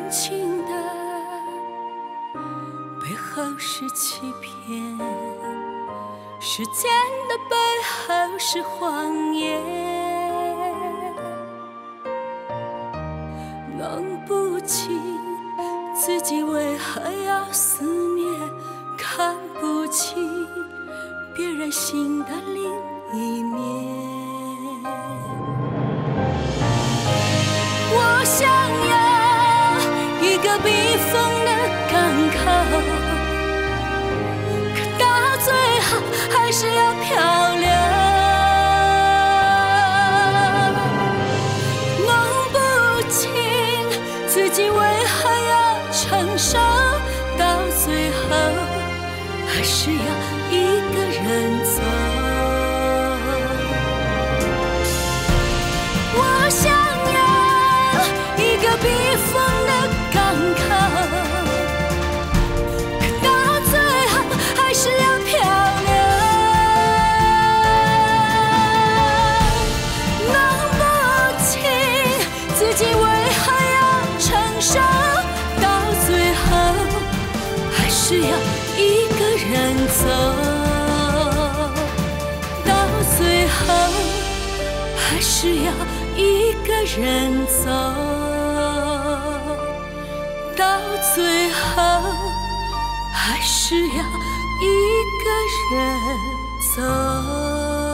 情的背后是欺骗，时间的背后是谎言。弄不清自己为何要思念，看不清别人心的另一面。我想要一个避风的港口，可到最后还是要漂流。弄不清自己为何要承受，到最后还是要一个人走。我想要一个避风的港口，可到最后还是要漂流。弄不清自己为何要承受，到最后还是要一个人走。到最后还是要一个人走，到最后还是要一个人走。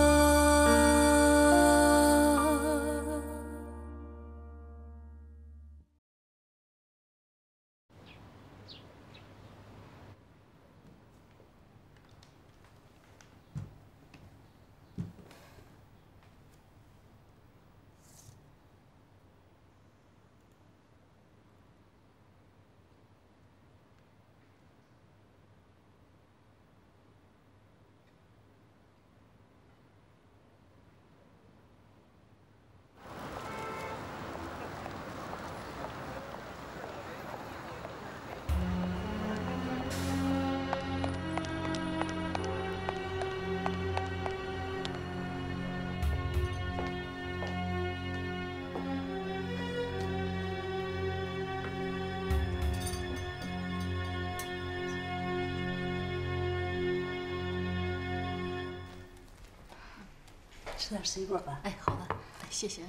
吃点水果吧。 哎，好的，哎，谢谢。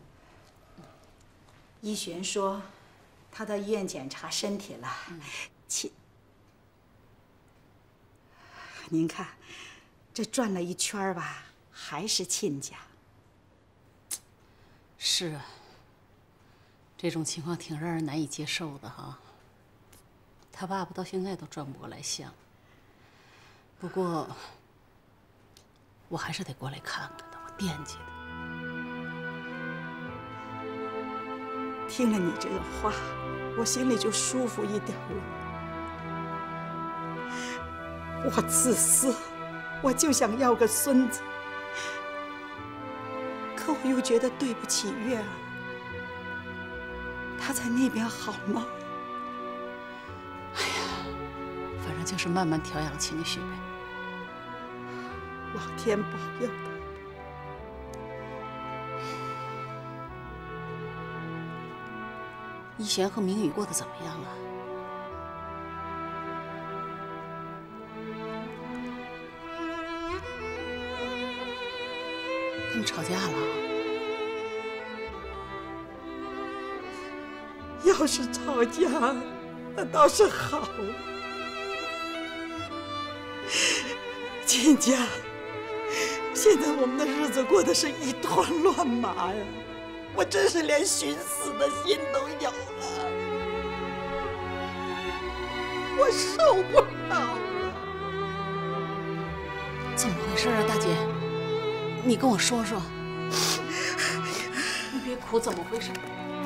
医璇说，他到医院检查身体了，您看，这转了一圈吧，还是亲家。 是啊，这种情况挺让人难以接受的哈。他爸爸到现在都转不过来相。不过，我还是得过来看看他，我惦记他。 听了你这个话，我心里就舒服一点了。我自私，我就想要个孙子，可我又觉得对不起月儿。他在那边好吗？ 哎呀，反正就是慢慢调养情绪呗。 老天保佑他。 一璇和明宇过得怎么样啊？他们吵架了？ 要是吵架，那倒是好。亲家，现在我们的日子过得是一团乱麻呀，我真是连寻死的心都有了，我受不了了。 怎么回事啊，大姐？你跟我说说。你别哭，怎么回事？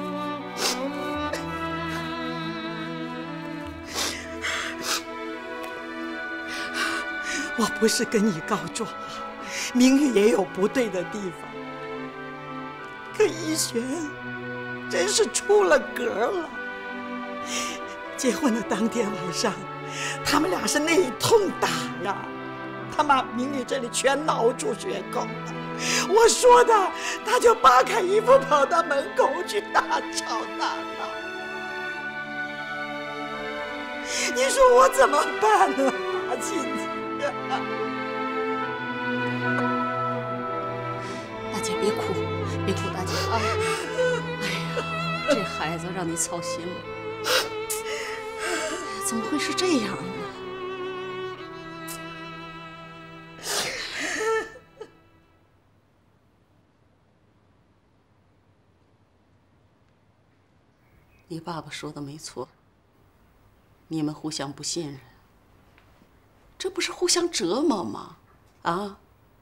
我不是跟你告状啊，明宇也有不对的地方，可一璇真是出了格了。结婚的当天晚上，他们俩是那一通打呀，他把明宇这里全挠出血口了。我说的，他就扒开衣服跑到门口去大吵大闹。 你说我怎么办呢，亲家？ 大姐别哭，别哭，大姐啊！哎呀，这孩子让你操心了，怎么会是这样呢？你爸爸说的没错，你们互相不信任，这不是互相折磨吗？啊？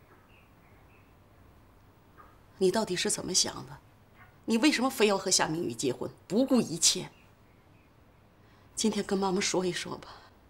你到底是怎么想的？你为什么非要和夏明宇结婚，不顾一切？今天跟妈妈说一说吧。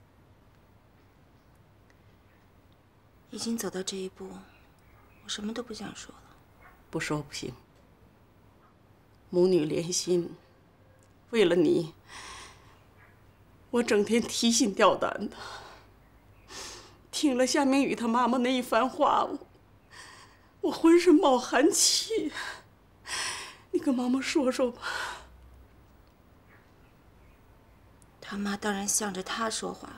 已经走到这一步，我什么都不想说了。 不说不行。母女连心，为了你，我整天提心吊胆的。听了夏明宇他妈妈那一番话，我浑身冒寒气。你跟妈妈说说吧。 他妈当然向着他说话。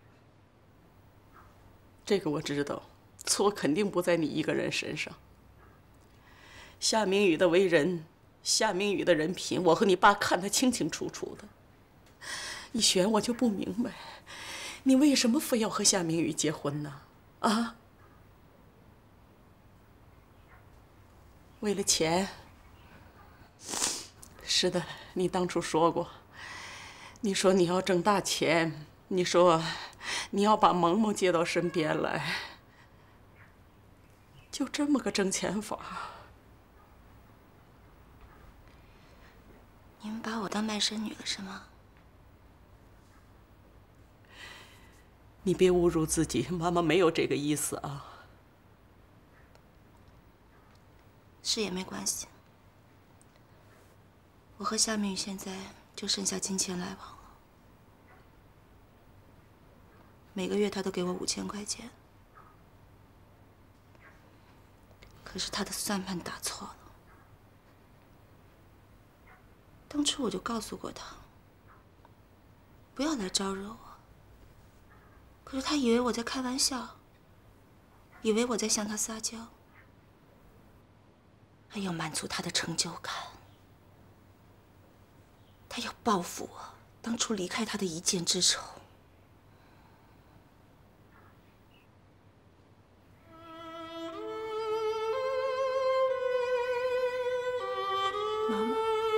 这个我知道，错肯定不在你一个人身上。夏明宇的为人，夏明宇的人品，我和你爸看得清清楚楚的。一璇，我就不明白，你为什么非要和夏明宇结婚呢？啊？为了钱？是的，你当初说过，你说你要挣大钱，你说你要把萌萌接到身边来，就这么个挣钱法。 你们把我当卖身女了是吗？ 你别侮辱自己，妈妈没有这个意思啊。 是也没关系。我和夏明宇现在就剩下金钱来往了，每个月他都给我5000块钱。可是他的算盘打错了。当初我就告诉过他，不要来招惹我。可是他以为我在开玩笑，以为我在向他撒娇，还要满足他的成就感。他要报复我当初离开他的一箭之仇。妈妈，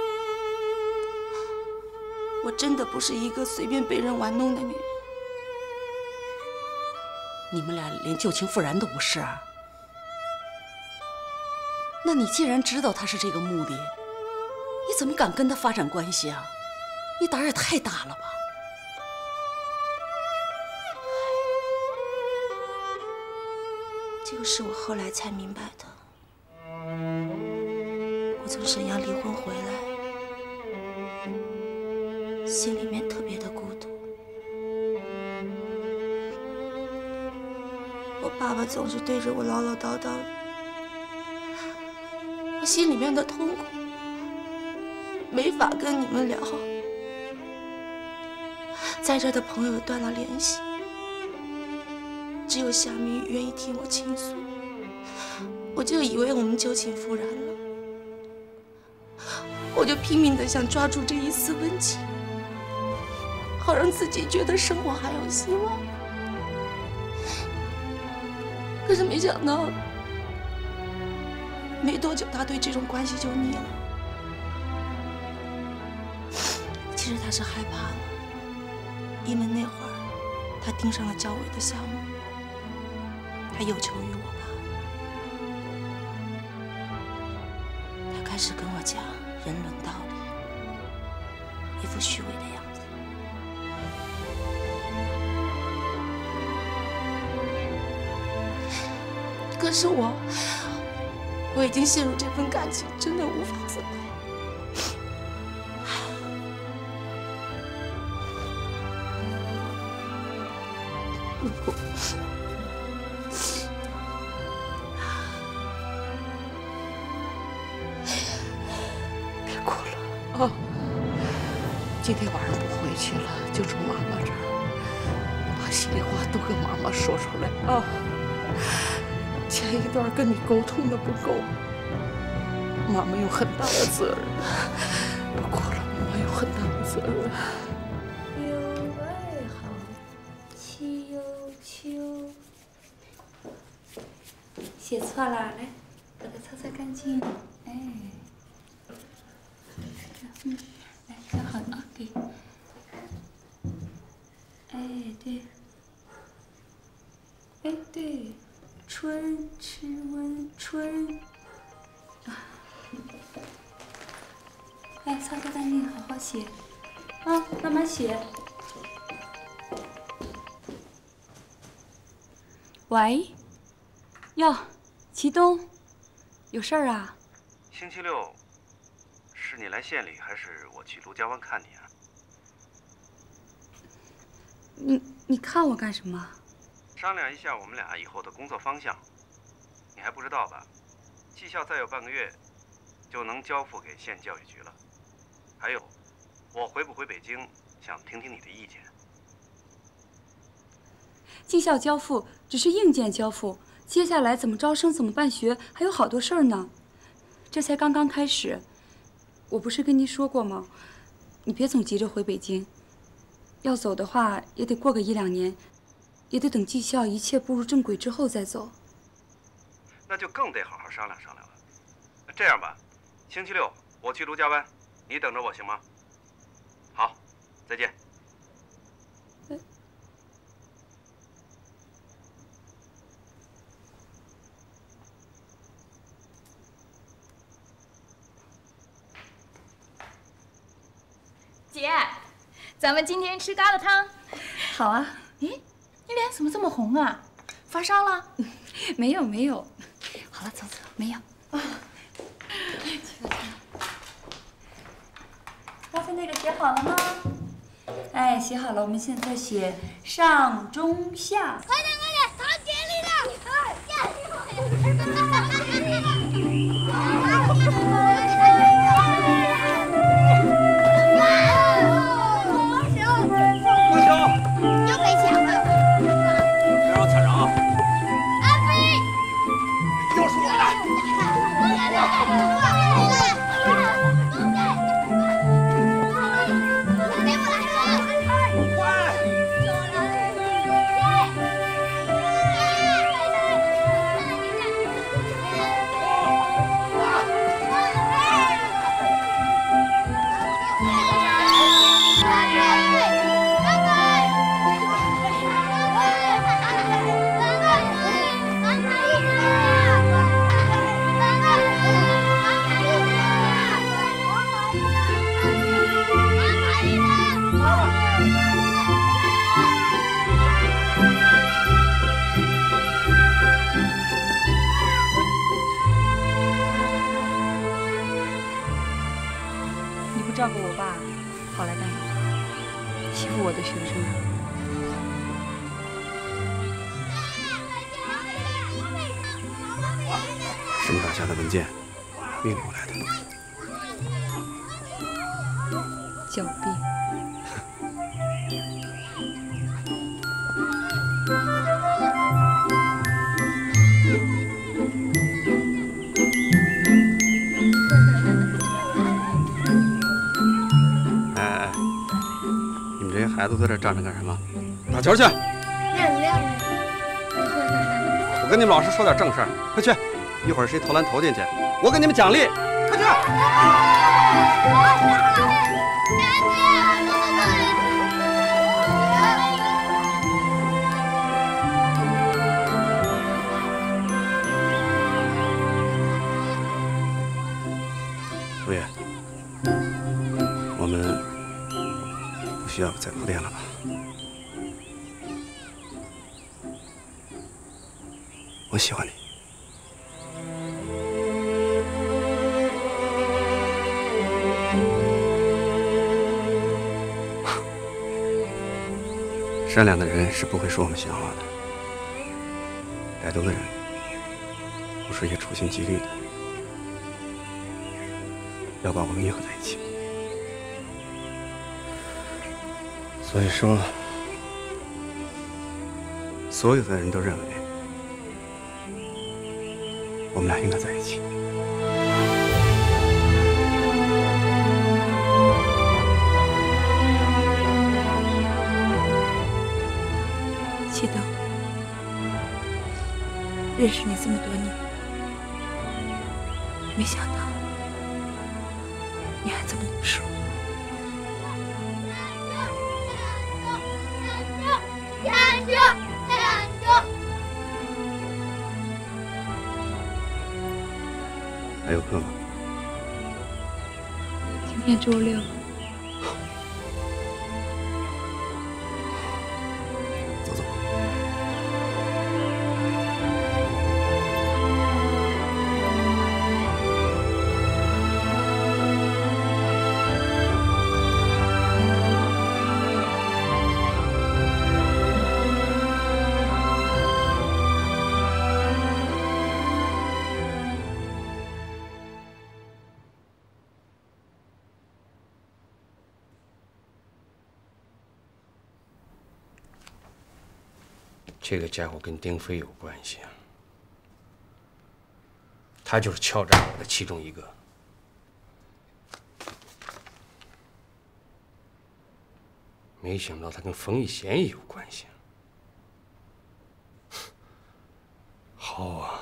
我真的不是一个随便被人玩弄的女人。 你们俩连旧情复燃都不是啊？那你既然知道他是这个目的，你怎么敢跟他发展关系啊？你胆儿也太大了吧！ 这个是我后来才明白的。我从沈阳离婚回来，心里面特别的孤独。我爸爸总是对着我唠唠叨叨的，我心里面的痛苦没法跟你们聊。在这的朋友断了联系，只有夏明宇愿意听我倾诉，我就以为我们旧情复燃了，我就拼命的想抓住这一丝温情，好让自己觉得生活还有希望。可是没想到，没多久他对这种关系就腻了。其实他是害怕了，因为那会儿他盯上了教委的项目，他有求于我爸。他开始跟我讲人伦道理，一副虚伪的样子。可是我已经陷入这份感情，真的无法自拔。 别哭了啊！今天晚上不回去了，就住妈妈这儿。 心里话都跟妈妈说出来啊。前一段跟你沟通的不够，妈妈有很大的责任。不过了，妈妈有很大的责任。 有爱好，气悠秋。写错了，来，把它擦擦干净。哎，来，看好了啊，给。哎，对。哎，对，春吃温春。啊。来，擦擦干净，好好写。啊，慢慢写。喂。哟，祁东，有事儿啊？ 星期六，是你来县里，还是我去陆家湾看你啊？ 你看我干什么？ 商量一下我们俩以后的工作方向。你还不知道吧？绩效再有半个月，就能交付给县教育局了。还有，我回不回北京，想听听你的意见。 绩效交付只是硬件交付。接下来怎么招生，怎么办学，还有好多事儿呢。这才刚刚开始，我不是跟您说过吗？你别总急着回北京，要走的话也得过个1、2年，也得等绩效一切步入正轨之后再走。 那就更得好好商量商量了。这样吧，星期六我去陆家湾，你等着我行吗？好，再见。 姐，咱们今天吃疙瘩汤。 好啊。 咦，你脸怎么这么红啊？发烧了？ 没有没有。好了，走走，没有。啊。刚才那个写好了吗？哎，写好了，我们现在写上中下。 快点快点，糖给你的。又被抢了！ 别让我抢着啊！ 阿飞， 又是我的！ 照顾我爸，跑来干什么？欺负我的学生。 沈大侠的文件，命令我来的。 狡辩。 孩子在这站着干什么？打球去！ 亮。 我跟你们老师说点正事儿，快去！一会儿谁投篮投进去，我给你们奖励，快去！陆爷，我们不需要再铺垫了吧？我喜欢你。善良的人是不会说我们闲话的，歹毒的人不是也处心积虑的要把我们捏合在一起。所以说， 所有的人都认为我们俩应该在一起。 启东，认识你这么多年，没想到你还这么懂事。 还有课吗？ 今天周六。 走走。这个家伙跟丁飞有关系啊，他就是敲诈我的其中一个。没想到他跟冯一贤也有关系。好啊，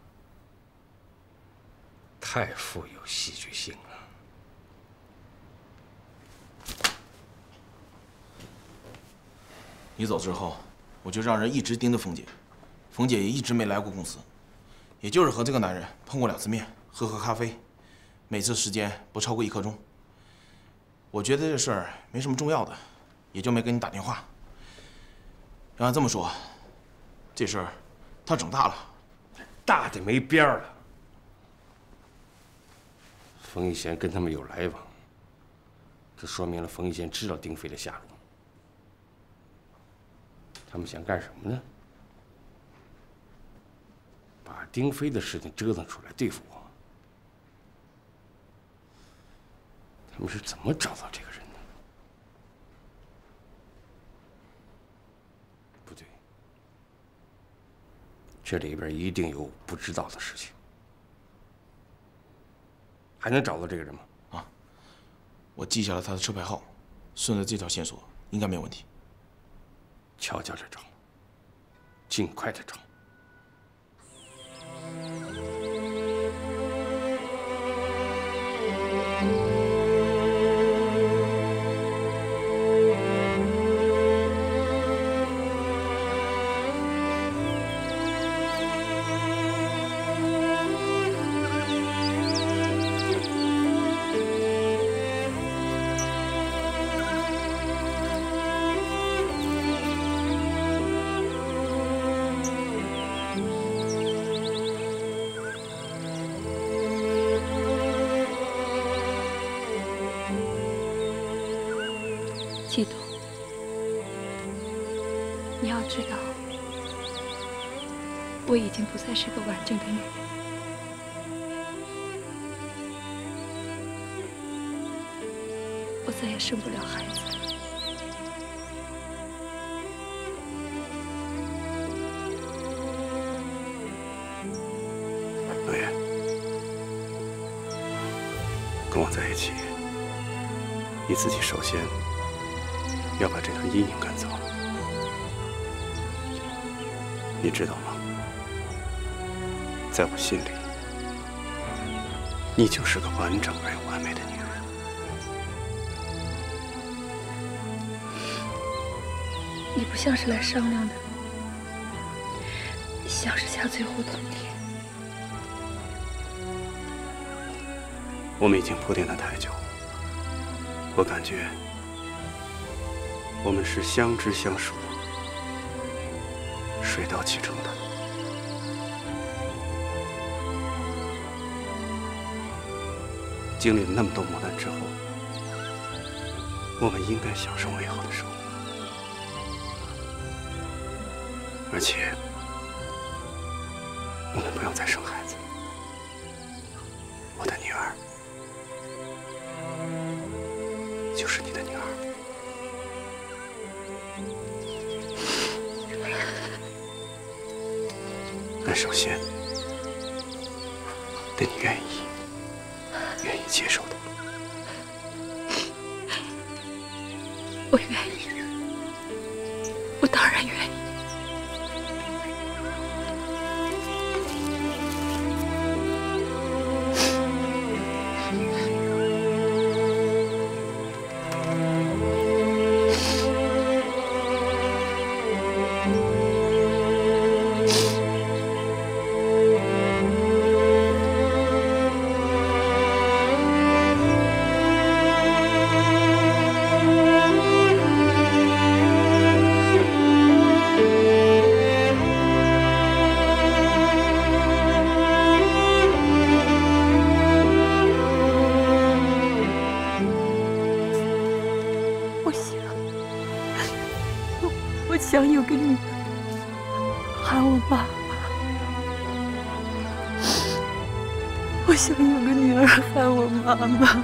太富有戏剧性了。 你走之后，我就让人一直盯着冯姐，冯姐也一直没来过公司，也就是和这个男人碰过2次面，喝咖啡，每次时间不超过1刻钟。我觉得这事儿没什么重要的，也就没给你打电话。要按这么说，这事儿他整大了， 大的没边儿了。冯一贤跟他们有来往，这说明了冯一贤知道丁飞的下落。他们想干什么呢？把丁飞的事情折腾出来对付我。他们是怎么找到这个人的？不对，这里边一定有不知道的事情。还能找到这个人吗？ 啊，我记下了他的车牌号，顺着这条线索应该没有问题。 悄悄地找，尽快地找。 启东，你要知道，我已经不再是个完整的女人。我再也生不了孩子了。 诺言，跟我在一起，你自己首先要把这段阴影赶走。你知道吗？在我心里，你就是个完整而又完美的女人。 你不像是来商量的，像是下最后通牒。 我们已经铺垫得太久，我感觉我们是相知相守，水到渠成的。经历了那么多磨难之后，我们应该享受美好的生活。而且，我们不要再生孩子。我的女儿就是你的女儿。 但首先得你愿意接受的。 我愿意，我当然愿意。想有个女儿喊我妈妈，我想有个女儿喊我妈妈。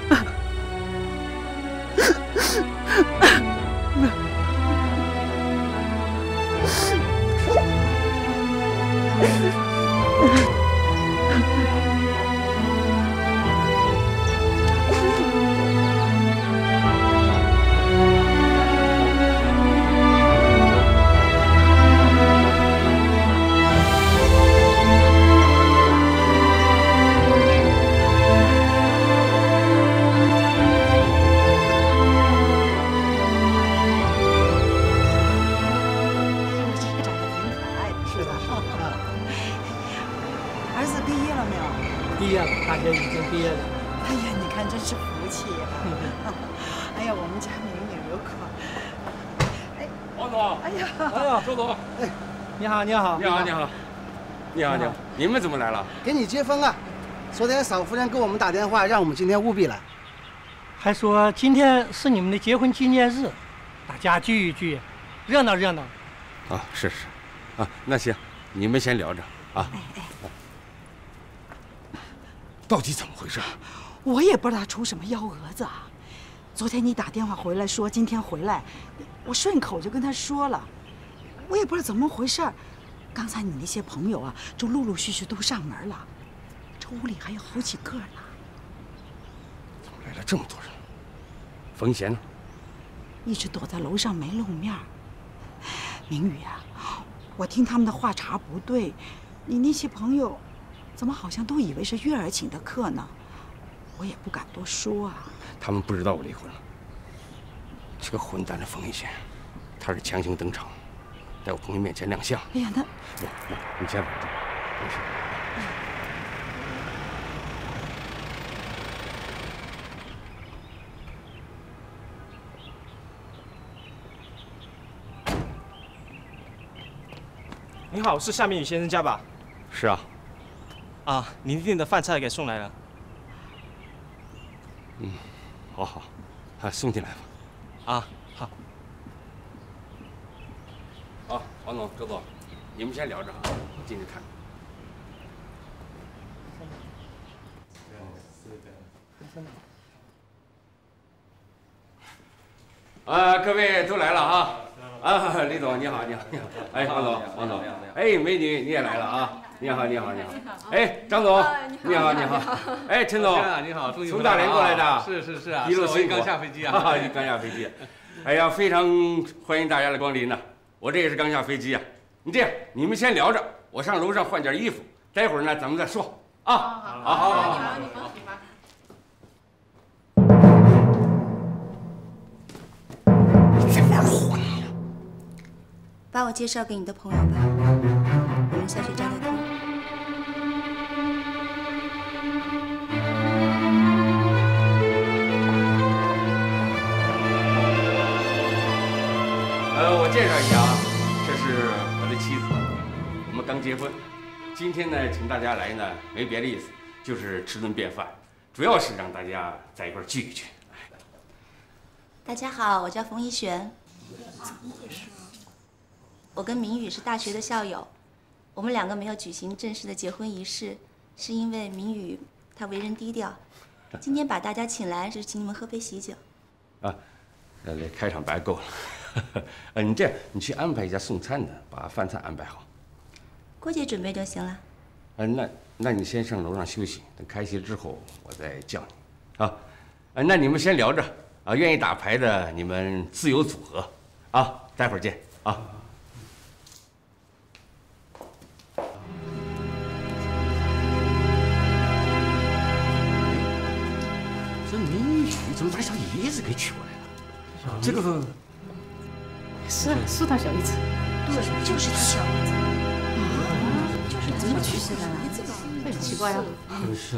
你好， 你们怎么来了？ 给你接风啊！昨天嫂夫人给我们打电话，让我们今天务必来， 还说今天是你们的结婚纪念日，大家聚一聚，热闹热闹。 啊，是，啊，那行，你们先聊着啊。到底怎么回事？ 我也不知道他出什么幺蛾子啊！昨天你打电话回来说今天回来，我顺口就跟他说了，我也不知道怎么回事。刚才你那些朋友啊，就陆陆续续都上门了，这屋里还有好几个呢。 怎么来了这么多人？冯贤呢？ 一直躲在楼上没露面。明宇啊，我听他们的话茬不对，你那些朋友怎么好像都以为是月儿请的客呢？我也不敢多说啊。 他们不知道我离婚了。这个混蛋的冯一贤，他是强行登场，在我朋友面前亮相。 哎呀，那你先稳住，没事。 你好，是夏明宇先生家吧？ 是啊。 啊，您订的饭菜给送来了。 好，送进来吧。 啊，好。 好，王总、周总，你们先聊着啊，我进去看。各位都来了啊！李总你好，你好。哎，王总，哎，美女你也来了啊！你好。哎，张总，你好。哎，陈总， 你好， 从大连过来的。 是啊， 一路辛苦。 刚下飞机啊， 刚下飞机。哎呀，非常欢迎大家的光临呢。我这也是刚下飞机啊。你这样，你们先聊着，我上楼上换件衣服，待会儿呢咱们再说啊。好。 你忙。 在玩火呢。 把我介绍给你的朋友吧，我们下去聊聊天。 我介绍一下啊，这是我的妻子，我们刚结婚。今天呢，请大家来呢，没别的意思，就是吃顿便饭，主要是让大家在一块聚一聚。 大家好，我叫冯一璇。怎么回事？我跟明宇是大学的校友，我们两个没有举行正式的结婚仪式，是因为明宇他为人低调。今天把大家请来，是请你们喝杯喜酒。 啊，开场白够了。你这样，你去安排一下送餐的，把饭菜安排好。 过节准备就行了。 那你先上楼上休息，等开席之后我再叫你。啊，那你们先聊着啊，愿意打牌的你们自由组合，啊，待会儿见啊。这明宇怎么把小姨子给娶过来了？这个是他小姨子， 对，就是他小姨子。 就是怎么去世的呢？这很奇怪呀。 是。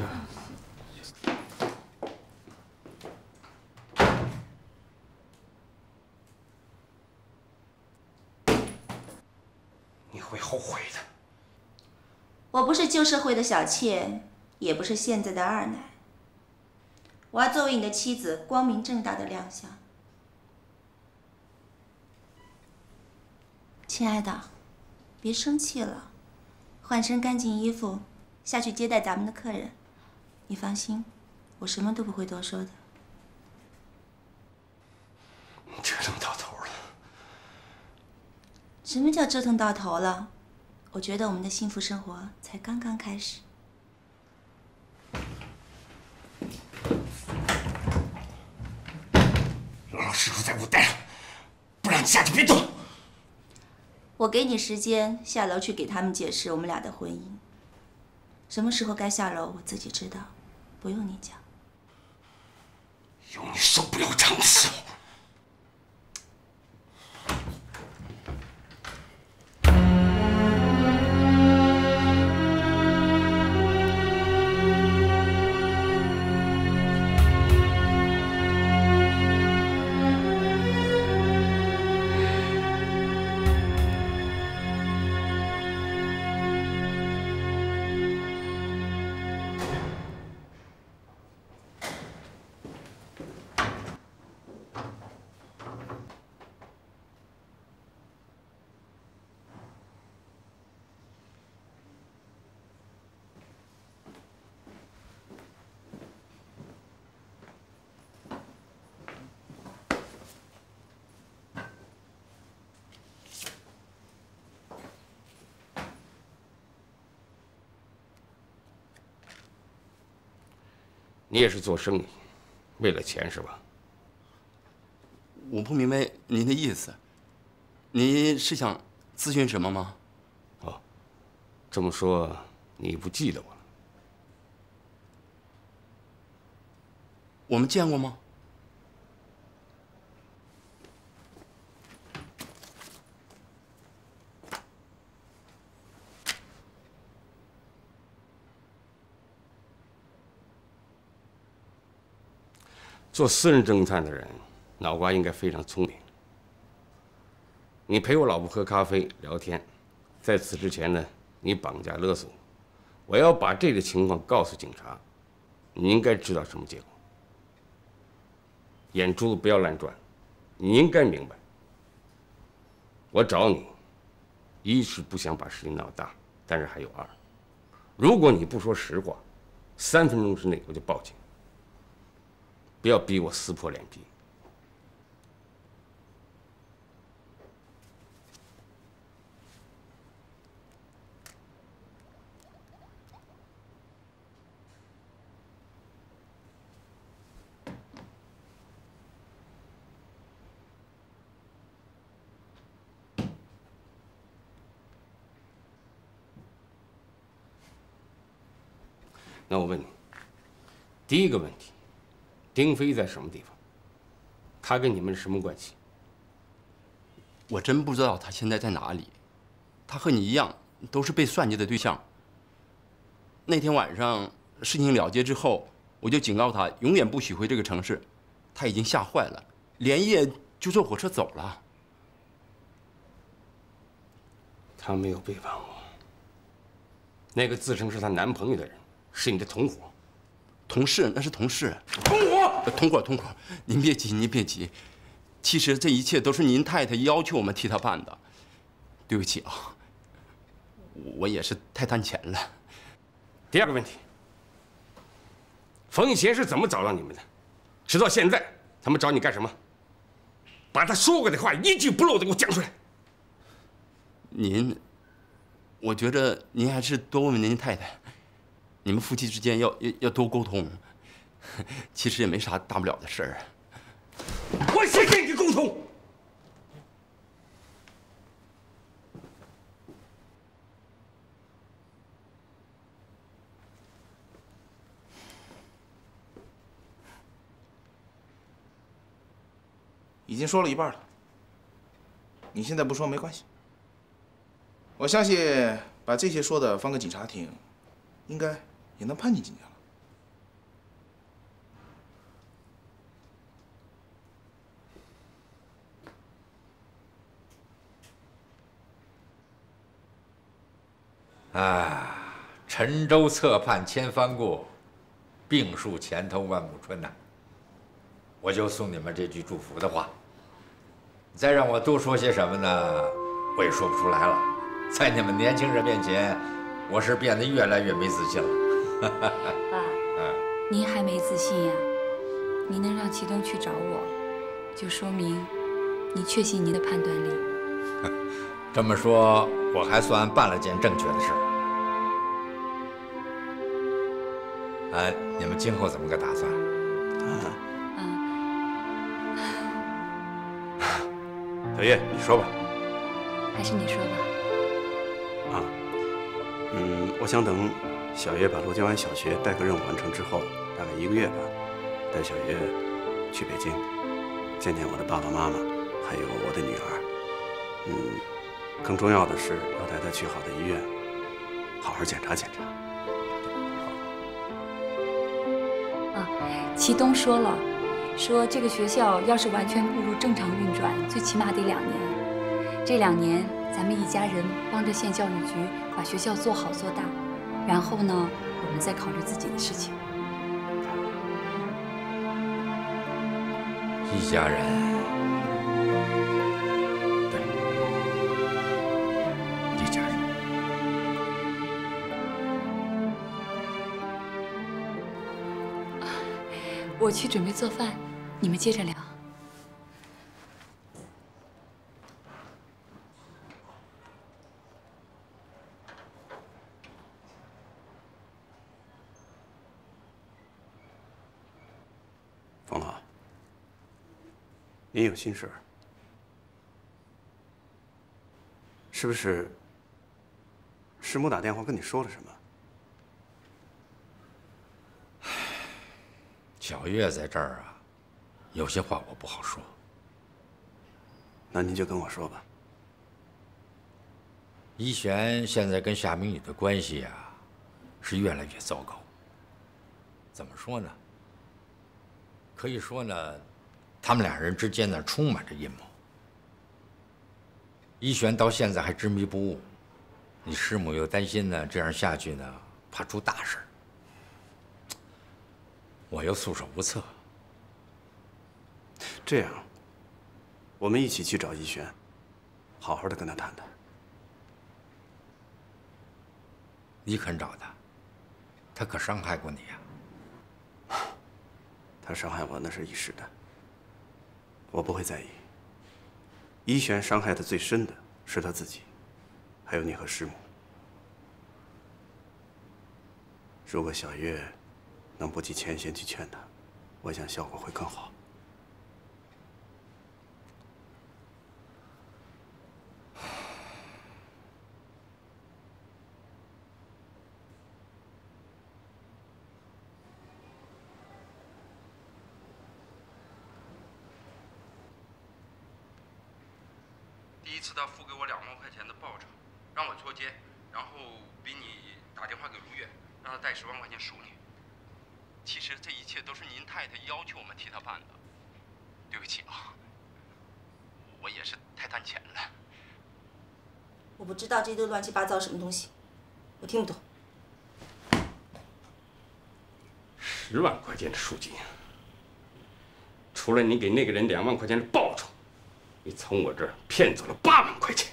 你会后悔的。 我不是旧社会的小妾，也不是现在的二奶。我要作为你的妻子，光明正大的亮相。亲爱的，别生气了，换身干净衣服，下去接待咱们的客人。你放心，我什么都不会多说的。 折腾到头了。 什么叫折腾到头了？我觉得我们的幸福生活才刚刚开始。 老老实实在屋待着，不然你下去别动。 我给你时间下楼去给他们解释我们俩的婚姻。什么时候该下楼，我自己知道，不用你讲。 有你受不了账的时候。你也是做生意，为了钱是吧？ 我不明白您的意思，您是想咨询什么吗？ 哦，这么说你不记得我了？ 我们见过吗？ 做私人侦探的人，脑瓜应该非常聪明。你陪我老婆喝咖啡聊天，在此之前呢，你绑架勒索我，要把这个情况告诉警察，你应该知道什么结果。眼珠子不要乱转，你应该明白。我找你，一是不想把事情闹大，但是还有二，如果你不说实话，3分钟之内我就报警。不要逼我撕破脸皮。那我问你，第一个问题，丁飞在什么地方？他跟你们是什么关系？ 我真不知道他现在在哪里。他和你一样，都是被算计的对象。那天晚上事情了结之后，我就警告他永远不许回这个城市。他已经吓坏了，连夜就坐火车走了。 他没有背叛我。那个自称是她男朋友的人，是你的同伙。 同事，那是同事。 同伙， 同伙，您别急，您别急。其实这一切都是您太太要求我们替她办的。对不起啊，我也是太贪钱了。 第二个问题，冯以贤是怎么找到你们的？直到现在，他们找你干什么？把他说过的话一句不漏的给我讲出来。 我觉得您还是多问问您太太，你们夫妻之间要多沟通。其实也没啥大不了的事儿。 我谁跟你沟通？ 已经说了一半了，你现在不说没关系。我相信把这些说的放个警察厅，应该也能判进进去了。 啊，沉舟侧畔千帆过，病树前头万木春呐。我就送你们这句祝福的话。再让我多说些什么呢，我也说不出来了。在你们年轻人面前，我是变得越来越没自信了。 爸，您还没自信呀？您能让祁东去找我，就说明您确信您的判断力。 这么说，我还算办了件正确的事儿。你们今后怎么个打算？ 小叶，你说吧。 还是你说吧。 我想等小叶把罗家湾小学代课任务完成之后，大概1个月吧，带小叶去北京，见见我的爸爸妈妈，还有我的女儿。更重要的是要带她去好的医院，好好检查检查。 祁东说了，说这个学校要是完全步入正常运转，最起码得2年。这2年，咱们一家人帮着县教育局把学校做好做大，然后呢，我们再考虑自己的事情。 一家人，对，一家人。 我去准备做饭，你们接着聊。 冯老，您有心事，是不是师母打电话跟你说了什么？ 小月在这儿啊，有些话我不好说。 那您就跟我说吧。 一璇现在跟夏明宇的关系啊，是越来越糟糕。怎么说呢？可以说呢，他们2人之间呢充满着阴谋。一璇到现在还执迷不悟，你师母又担心呢，这样下去呢，怕出大事。我又束手无策。 这样，我们一起去找一璇，好好的跟他谈谈。 你肯找他？他可伤害过你呀。 他伤害我那是一时的，我不会在意。一璇伤害的最深的是他自己，还有你和师母。如果小月能不计前嫌去劝他，我想效果会更好。 第一次他付给我2万块钱的报酬，让我脱监，然后逼你打电话给卢月，让他带10万块钱赎你。其实这一切都是您太太要求我们替他办的。对不起啊，我也是太贪钱了。 我不知道这都乱七八糟什么东西，我听不懂。 10万块钱的赎金，除了你给那个人2万块钱的报酬，你从我这儿骗走了8万块钱。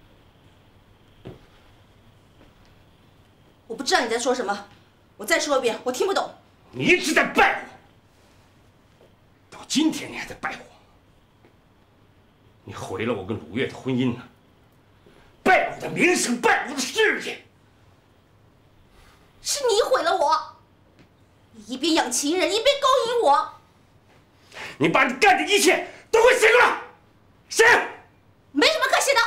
我不知道你在说什么，我再说一遍，我听不懂。 你一直在败我，到今天你还在败我。你毁了我跟鲁月的婚姻呢，败了的名声，败我的事业。 是你毁了我，你一边养情人，一边勾引我。 你把你干的一切都给我写出来，写。 没什么可写的。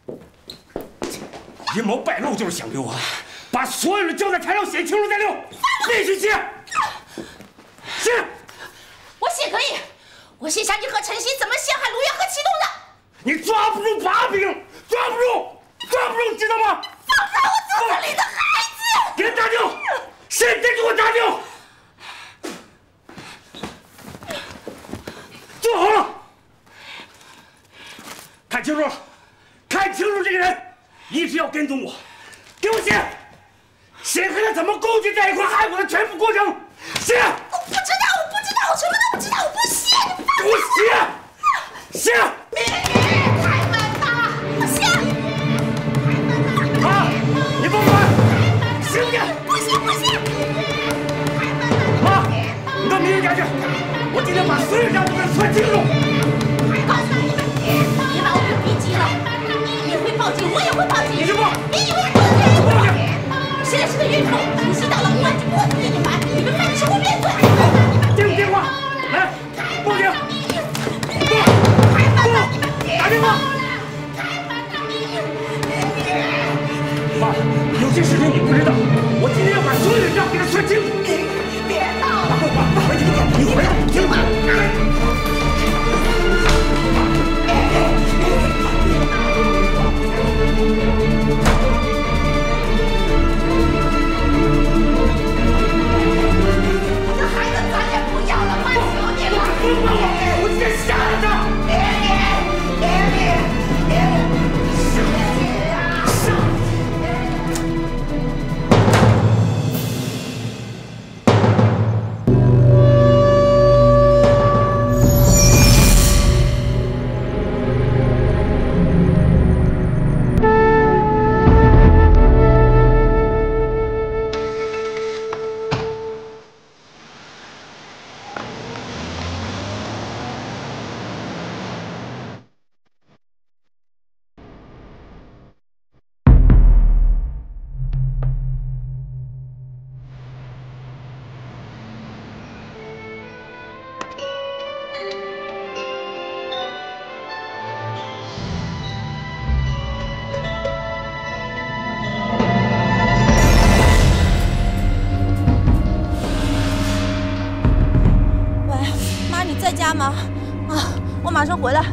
阴谋败露就是想留啊！把所有的交代材料写清楚再留，必须写。写。 我写可以，我写下你和陈曦怎么陷害卢源和祁东的。 你抓不住把柄，抓不住，知道吗？ 放开我肚子里的孩子！ 给他打掉，现在给我打掉！坐好了，看清楚了，看清楚这个人，一直要跟踪我，给我写，写和他怎么勾结在一块害我的全部过程，写。 我不知道，我什么都不知道，我不写，你放给我写，写。 开门吧，不写。 啊，你甭管，行不行？ 不行。 妈，你到民警家去，我今天把所有账都给他算清楚。 告诉你们，别把我给逼急了，你会报警，我也会报警。 你去报， 你以为我不报警？现在是个孕妇，陈曦到了，公安局不会给你瞒，你们犯的是诬辩罪。 接电话，来，报警。打电话！妈，有些事情你不知道，我今天要把所有的账给他算清楚。 别闹了！ 回去，你回来，听话。 我的孩子咱也不要了，妈求你了！ 我今天杀了他！ 吗？啊，我马上回来。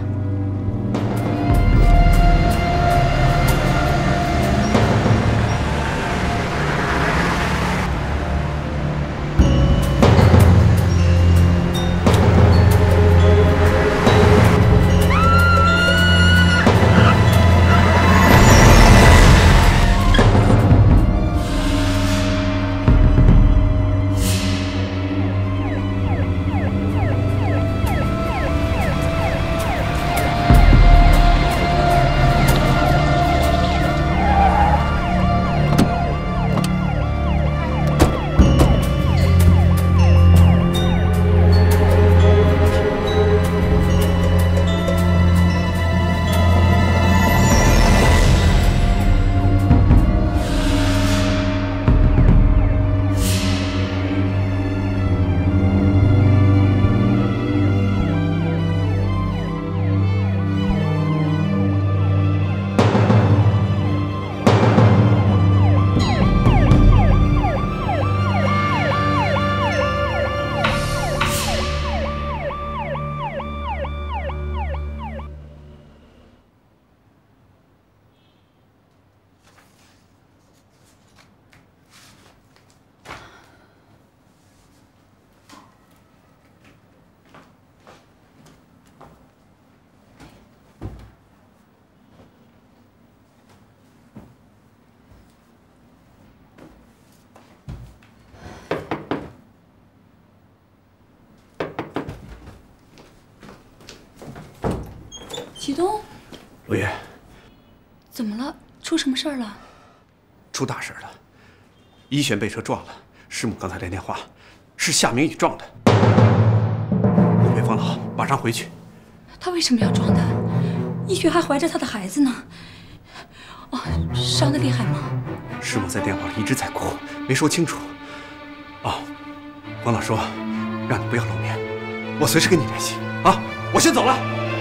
启东， 陆爷， 怎么了？出什么事儿了？ 出大事了！一璇被车撞了，师母刚才来电话，是夏明宇撞的。你别烦恼，马上回去。 他为什么要撞他？一璇还怀着他的孩子呢。 哦，伤得厉害吗？ 师母在电话里一直在哭，没说清楚。哦，光老说让你不要露面，我随时跟你联系啊。我先走了。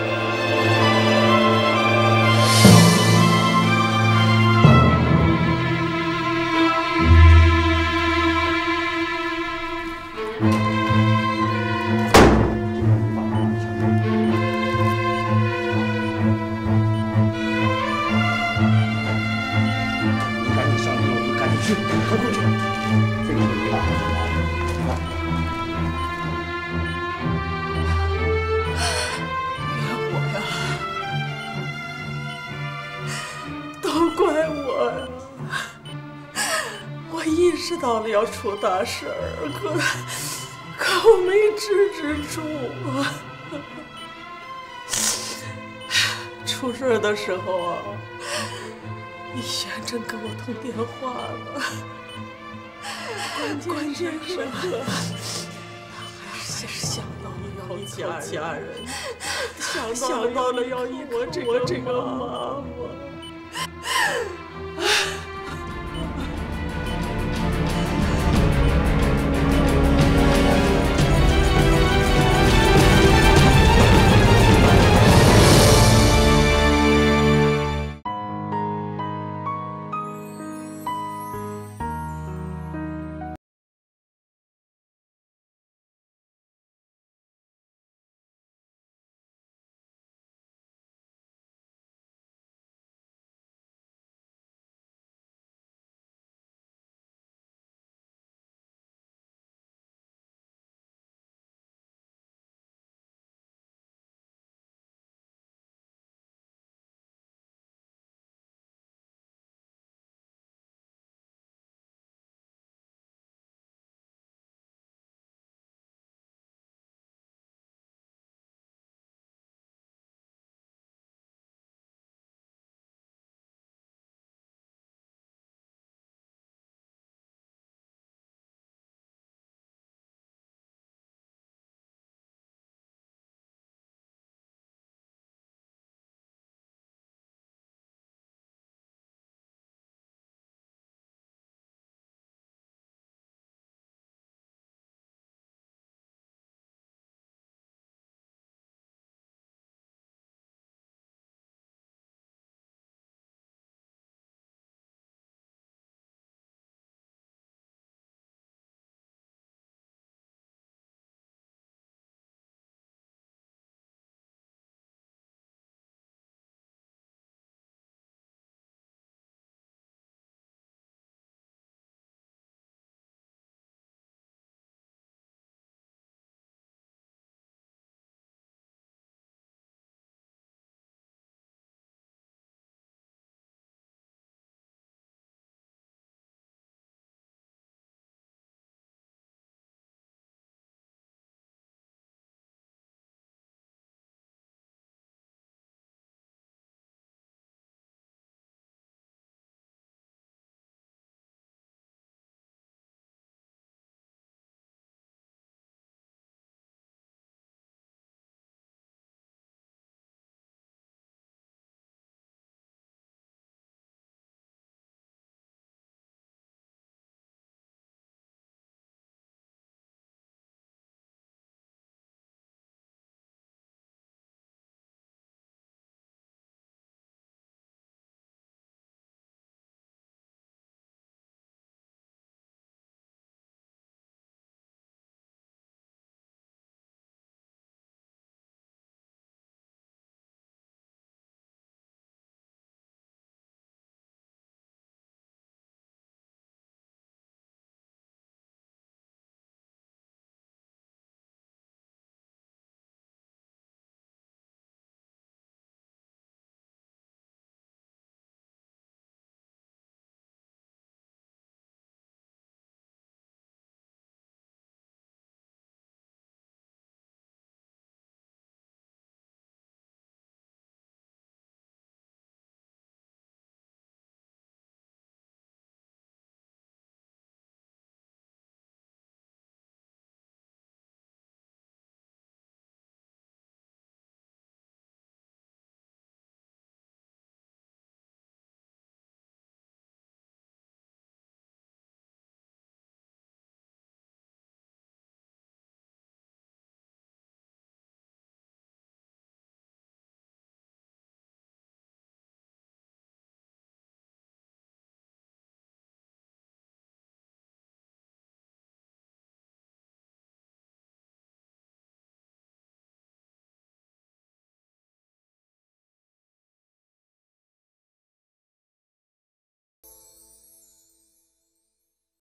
到了要出大事儿，可我没制止住啊！出事的时候啊，逸轩正跟我通电话呢。关键时刻，他还是想到了要一家人，想到了要依我这个妈妈。